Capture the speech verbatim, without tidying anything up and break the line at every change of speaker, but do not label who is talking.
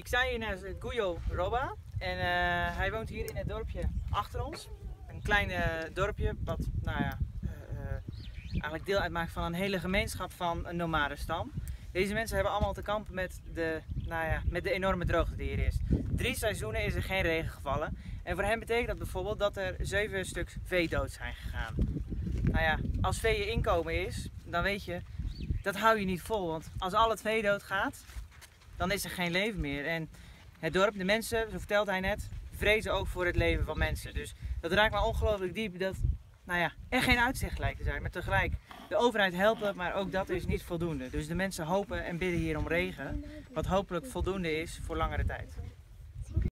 sta hier naast Guyo Roba en uh, hij woont hier in het dorpje achter ons. Een klein uh, dorpje wat nou ja, uh, uh, eigenlijk deel uitmaakt van een hele gemeenschap van een nomadenstam. Deze mensen hebben allemaal te kampen met de, nou ja, met de enorme droogte die hier is. Drie seizoenen is er geen regen gevallen. En voor hen betekent dat bijvoorbeeld dat er zeven stuks vee dood zijn gegaan. Nou ja, als vee je inkomen is, dan weet je, dat hou je niet vol. Want als al het vee doodgaat, dan is er geen leven meer. En het dorp, de mensen, zo vertelt hij net, vrezen ook voor het leven van mensen. Dus dat raakt me ongelooflijk diep dat nou ja, er geen uitzicht lijkt te zijn. Maar tegelijk, de overheid helpt, maar ook dat is niet voldoende. Dus de mensen hopen en bidden hier om regen, wat hopelijk voldoende is voor langere tijd.